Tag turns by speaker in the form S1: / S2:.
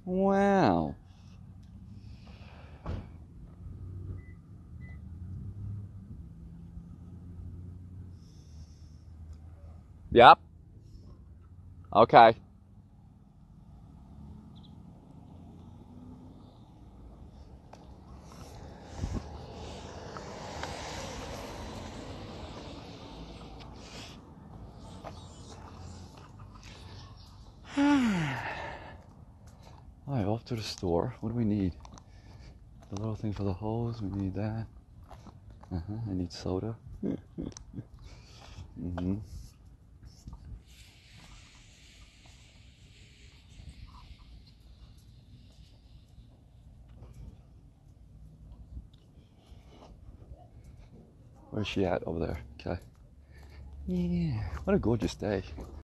S1: Wow. Yep. Okay. Alright, off to the store. What do we need? The little thing for the hose, we need that. I need soda. Where's she at over there? Okay. Yeah, what a gorgeous day.